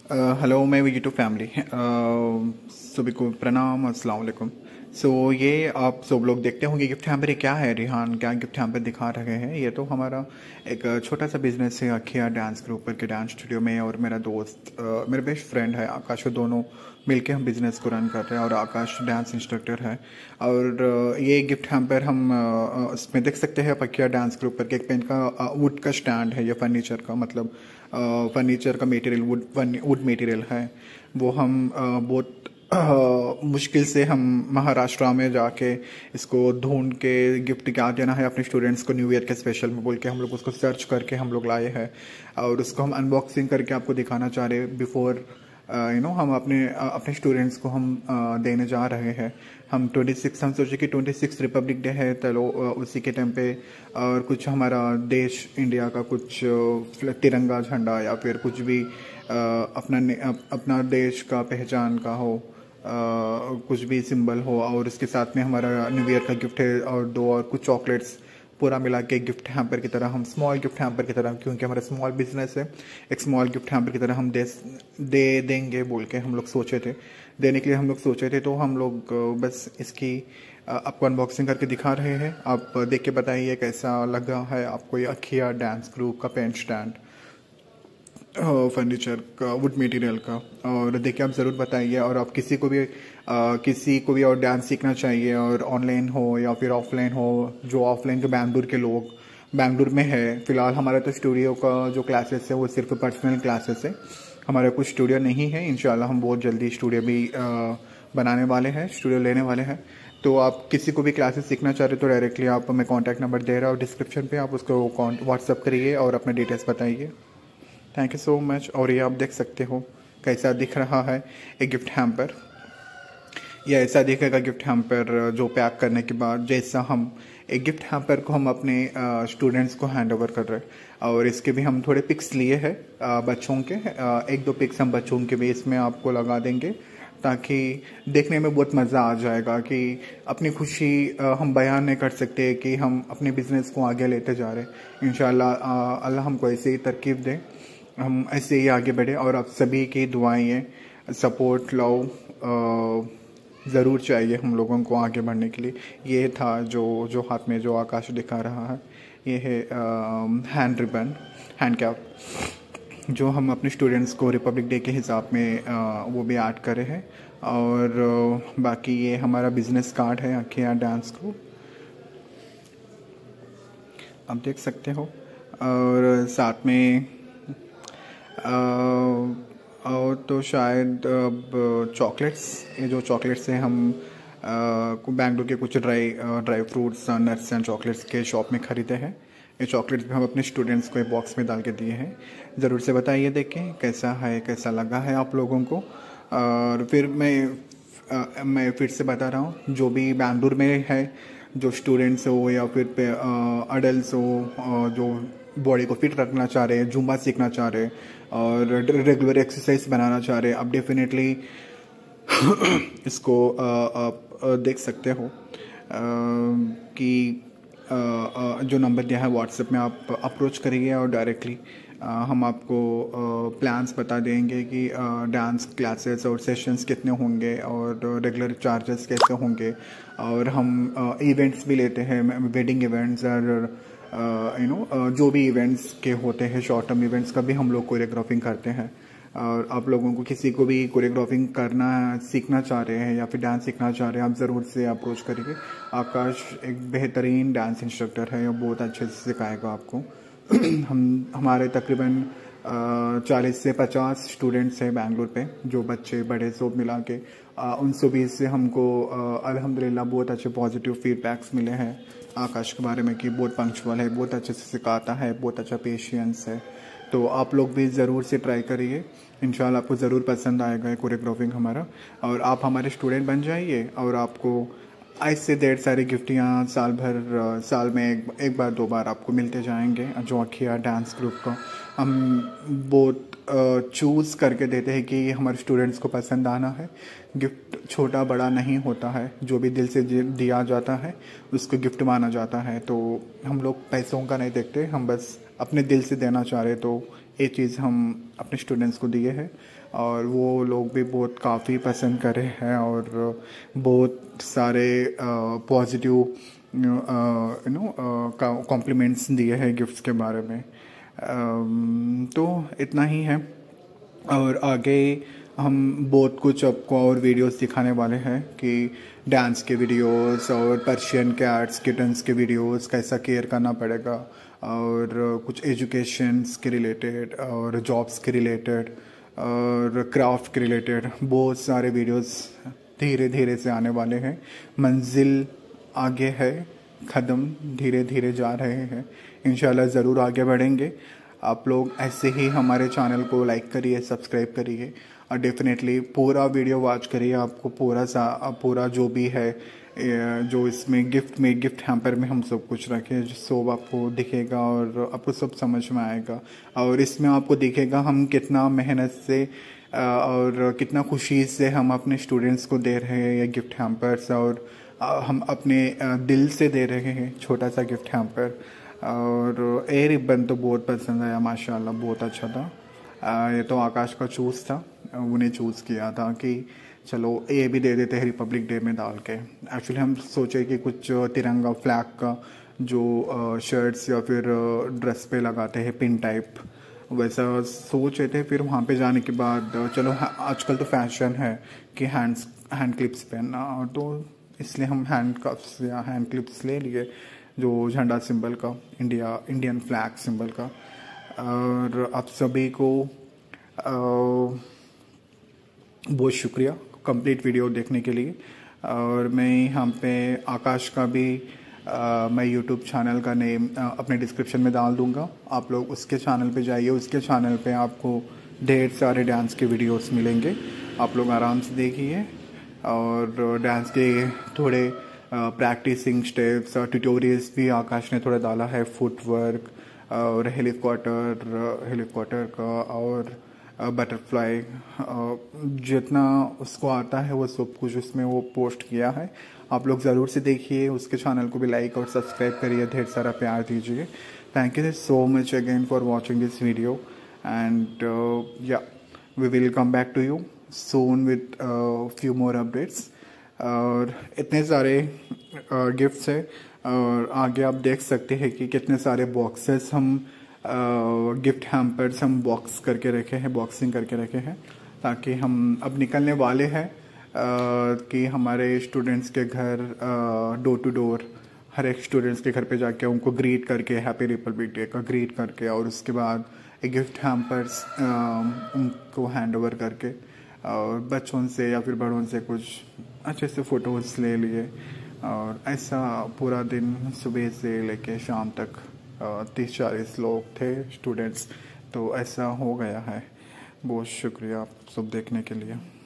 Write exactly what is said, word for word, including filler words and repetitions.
Hello मैं YouTube family सभी को प्रणाम अस्सलाम वालेकुम। सो ये आप सब लोग देखते होंगे गिफ्ट हैम्पर ये क्या है। रिहान क्या गिफ्ट हैम्पर दिखा रहे हैं। ये तो हमारा एक छोटा सा बिजनेस है अखिया डांस ग्रुप के डांस स्टूडियो में, और मेरा दोस्त uh, मेरा बेस्ट फ्रेंड है आकाश, दोनों मिलके हम बिजनेस को रन कर रहे हैं। और आकाश डांस इंस्ट्रक्टर है। और uh, ये गिफ्ट हैम्पर हम uh, इसमें देख सकते हैं अखिया डांस ग्रुप पर एक पेन का वुड का स्टैंड है। ये फर्नीचर का मतलब फर्नीचर का मटेरियल वुड वुड मटेरियल है। वो हम बहुत मुश्किल से हम महाराष्ट्र में जाके इसको ढूंढ के गिफ्ट क्या देना है अपने स्टूडेंट्स को न्यू ईयर के स्पेशल में बोल के हम लोग उसको सर्च करके हम लोग लाए हैं, और उसको हम अनबॉक्सिंग करके आपको दिखाना चाह रहे हैं बिफोर यू नो हम अपने अपने स्टूडेंट्स को हम uh, देने जा रहे हैं। हम ट्वेंटी सिक्स हम सोचे कि ट्वेंटी सिक्स रिपब्लिक डे है, चलो उसी के टाइम पे और कुछ हमारा देश इंडिया का कुछ तिरंगा झंडा या फिर कुछ भी अपना अपना देश का पहचान का हो, Uh, कुछ भी सिंबल हो, और उसके साथ में हमारा न्यू ईयर का गिफ्ट है और दो और कुछ चॉकलेट्स पूरा मिला के गिफ्ट हैम्पर की तरह हम स्मॉल गिफ्ट हैम्पर की तरह, क्योंकि हमारा स्मॉल बिजनेस है, एक स्मॉल गिफ्ट हैम्पर की तरह हम दे दे देंगे बोल के हम लोग सोचे थे, देने के लिए हम लोग सोचे थे। तो हम लोग बस इसकी आपको अनबॉक्सिंग करके दिखा रहे हैं। आप देख के बताइए कैसा लगा है आपको ये अखिया डांस ग्रुप का पेन स्टैंड फर्नीचर का वुड मटेरियल का। और देखिए आप ज़रूर बताइए। और आप किसी को भी आ, किसी को भी और डांस सीखना चाहिए, और ऑनलाइन हो या फिर ऑफलाइन हो, जो ऑफलाइन के बैंगलोर के लोग बैंगलोर में है फिलहाल, हमारा तो स्टूडियो का जो क्लासेस है वो सिर्फ पर्सनल क्लासेस है, हमारा कुछ स्टूडियो नहीं है। इंशाल्लाह हम बहुत जल्दी स्टूडियो भी आ, बनाने वाले हैं, स्टूडियो लेने वाले हैं। तो आप किसी को भी क्लासेस सीखना चाह रहे हो तो डायरेक्टली आप मैं कॉन्टैक्ट नंबर दे रहा हूँ डिस्क्रिप्शन पे, आप उसको व्हाट्सअप करिए और अपने डिटेल्स बताइए। Thank you so much. और ये आप देख सकते हो कैसा दिख रहा है एक गिफ्ट हैम्पर। यह ऐसा दिखेगा गिफ्ट हैम्पर जो पैक करने के बाद, जैसा हम एक गिफ्ट हैम्पर को हम अपने स्टूडेंट्स को हैंड ओवर कर रहे हैं। और इसके भी हम थोड़े पिक्स लिए हैं बच्चों के, आ, एक दो पिक्स हम बच्चों के भी इसमें आपको लगा देंगे, ताकि देखने में बहुत मज़ा आ जाएगा कि अपनी खुशी आ, हम बयान नहीं कर सकते कि हम अपने बिजनेस को आगे लेते जा रहे हैं। इंशाल्लाह अल्लाह हमको ऐसे ही तरकीब दें, हम ऐसे ही आगे बढ़े। और आप सभी की दुआएं, सपोर्ट, लव ज़रूर चाहिए हम लोगों को आगे बढ़ने के लिए। ये था जो जो हाथ में जो आकाश दिखा रहा है, ये है हैंड रिबन हैंड कैप, जो हम अपने स्टूडेंट्स को रिपब्लिक डे के हिसाब में आ, वो भी ऐड करे हैं। और आ, बाकी ये हमारा बिजनेस कार्ड है अखिया डांस ग्रुप, आप देख सकते हो। और साथ में और तो शायद अब चॉकलेट्स, ये जो चॉकलेट्स हैं हम बेंगलुरु के कुछ dry dry fruits nuts and chocolates के शॉप में ख़रीदे हैं। ये चॉकलेट्स भी हम अपने स्टूडेंट्स को एक बॉक्स में डाल के दिए हैं। ज़रूर से बताइए देखें कैसा है, कैसा लगा है आप लोगों को। और फिर मैं आ, मैं फिर से बता रहा हूँ, जो भी बेंगलुरु में है, जो स्टूडेंट्स हो या फिर अडल्ट हो, जो बॉडी को फिट रखना चाह रहे हैं, जुम्बा सीखना चाह रहे हैं और रेगुलर एक्सरसाइज बनाना चाह रहे हैं, आप डेफिनेटली इसको आप देख सकते हो कि जो नंबर दिया है व्हाट्सएप में आप अप्रोच करिए, और डायरेक्टली हम आपको प्लान्स बता देंगे कि डांस क्लासेस और सेशंस कितने होंगे और रेगुलर चार्जेस कैसे होंगे। और हम इवेंट्स भी लेते हैं, वेडिंग इवेंट्स और यू नो जो भी इवेंट्स के होते हैं, शॉर्ट टर्म इवेंट्स का भी हम लोग कोरियोग्राफिंग करते हैं। और आप लोगों को किसी को भी कोरियोग्राफिंग करना सीखना चाह रहे हैं या फिर डांस सीखना चाह रहे हैं, आप ज़रूर से अप्रोच करिए। आकाश एक बेहतरीन डांस इंस्ट्रक्टर है और बहुत अच्छे से सिखाएगा आपको। हम हमारे तकरीबन चालीस से पचास स्टूडेंट्स हैं बेंगलोर पे, जो बच्चे बड़े सब मिला के उन सभी से हमको अल्हम्दुलिल्लाह बहुत अच्छे पॉजिटिव फीडबैक्स मिले हैं आकाश के बारे में कि बहुत पंक्चुअल है, बहुत अच्छे से सिखाता है, बहुत अच्छा पेशेंस है। तो आप लोग भी ज़रूर से ट्राई करिए, इंशाल्लाह आपको ज़रूर पसंद आएगा कोरियोग्राफिंग हमारा। और आप हमारे स्टूडेंट बन जाइए, और आपको ऐसे ढेर सारी गिफ्टियाँ साल भर साल में एक, एक बार दो बार आपको मिलते जाएंगे। जो अखिया डांस ग्रुप का हम बहुत चूज़ करके देते हैं कि हमारे स्टूडेंट्स को पसंद आना है। गिफ्ट छोटा बड़ा नहीं होता है, जो भी दिल से दिया जाता है उसको गिफ्ट माना जाता है। तो हम लोग पैसों का नहीं देखते, हम बस अपने दिल से देना चाह रहे तो ये चीज़ हम अपने स्टूडेंट्स को दिए हैं और वो लोग भी बहुत काफ़ी पसंद कर रहे हैं और बहुत सारे पॉजिटिव यू नो कॉम्प्लीमेंट्स दिए हैं गिफ्ट्स के बारे में। uh, तो इतना ही है और आगे हम बहुत कुछ आपको और वीडियोस दिखाने वाले हैं कि डांस के वीडियोस और पर्शियन कैट्स किटन्स के वीडियोस कैसा केयर करना पड़ेगा और कुछ एजुकेशंस के रिलेटेड और जॉब्स के रिलेटेड और क्राफ्ट के रिलेटेड बहुत सारे वीडियोस धीरे धीरे से आने वाले हैं। मंजिल आगे है, कदम धीरे धीरे जा रहे हैं, इंशाल्लाह ज़रूर आगे बढ़ेंगे। आप लोग ऐसे ही हमारे चैनल को लाइक करिए, सब्सक्राइब करिए और डेफिनेटली पूरा वीडियो वॉच करिए। आपको पूरा सा पूरा जो भी है जो इसमें गिफ्ट में गिफ्ट हैम्पर में हम सब कुछ रखे जो सब आपको दिखेगा और आपको सब समझ में आएगा और इसमें आपको दिखेगा हम कितना मेहनत से और कितना खुशी से हम अपने स्टूडेंट्स को दे रहे हैं ये गिफ्ट हैम्पर्स और हम अपने दिल से दे रहे हैं छोटा सा गिफ्ट हैम्पर। और ए रिबन तो बहुत पसंद आया माशाल्लाह, बहुत अच्छा था। आ, ये तो आकाश का चूज़ था, उन्हें चूज़ किया था कि चलो ये भी दे देते हैं रिपब्लिक डे में डाल के। एक्चुअली हम सोचे कि कुछ तिरंगा फ्लैग का जो शर्ट्स या फिर ड्रेस पे लगाते हैं पिन टाइप वैसा सोच रहे थे। फिर वहाँ पे जाने के बाद चलो आजकल तो फैशन है कि हैंड्स हैंड क्लिप्स पहनना, तो इसलिए हम हैंड कप्स या हैंड क्लिप्स ले लिए जो झंडा सिंबल का, इंडिया इंडियन फ्लैग सिंबल का। और आप सभी को बहुत शुक्रिया कंप्लीट वीडियो देखने के लिए। और मैं यहाँ पे आकाश का भी आ, मैं यूट्यूब चैनल का नेम आ, अपने डिस्क्रिप्शन में डाल दूँगा, आप लोग उसके चैनल पे जाइए। उसके चैनल पे आपको ढेर सारे डांस के वीडियोस मिलेंगे, आप लोग आराम से देखिए। और डांस के थोड़े प्रैक्टिसिंग स्टेप्स और ट्यूटोरियल्स भी आकाश ने थोड़ा डाला है, फुटवर्क और हेलीकॉप्टर हेलीकॉप्टर का और बटरफ्लाई जितना उसको आता है वो सब कुछ उसमें वो पोस्ट किया है। आप लोग ज़रूर से देखिए, उसके चैनल को भी लाइक और सब्सक्राइब करिए, ढेर सारा प्यार दीजिए। Thank you so much again for watching this video and yeah we will come back to you soon with few more updates. और इतने सारे गिफ्ट्स है और आगे आप देख सकते हैं कि कितने सारे बॉक्सेस हम गिफ्ट हैम्पर्स हम बॉक्स करके रखे हैं, बॉक्सिंग करके रखे हैं, ताकि हम अब निकलने वाले हैं कि हमारे स्टूडेंट्स के घर डोर टू डोर हर एक स्टूडेंट्स के घर पे जाके उनको ग्रीट करके हैप्पी रिपब्लिक डे का ग्रीट करके और उसके बाद एक गिफ्ट हैम्पर्स उनको हैंड ओवर करके और बच्चों से या फिर बड़ों से कुछ अच्छे से फ़ोटोज़ ले लिए। और ऐसा पूरा दिन सुबह से लेके शाम तक तीस चालीस लोग थे स्टूडेंट्स, तो ऐसा हो गया है। बहुत शुक्रिया आप सब देखने के लिए।